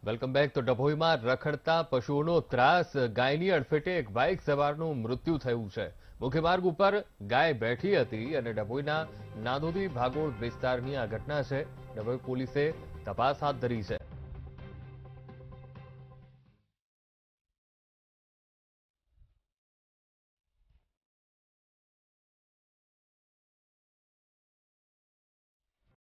Welcome back. તો ડભોઈમાં રખડતા પશુઓનો ત્રાસ. ગાયની અડફેટે એક બાઇક સવારનું મૃત્યુ થયું છે. મુખ્ય માર્ગ ઉપર ગાય બેઠી હતી અને ડભોઈના નાદોદી ભાગોળ વિસ્તારની આ ઘટના છે. ડભોઈ પોલીસે તપાસ હાથ ધરી છે.